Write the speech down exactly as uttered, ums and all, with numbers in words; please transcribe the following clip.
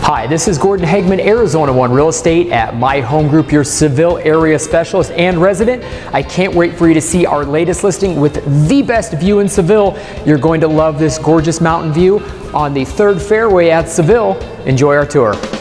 Hi, this is Gordon Hagman, Arizona One Real Estate at My Home Group, your Seville area specialist and resident. I can't wait for you to see our latest listing with the best view in Seville. You're going to love this gorgeous mountain view on the third fairway at Seville. Enjoy our tour.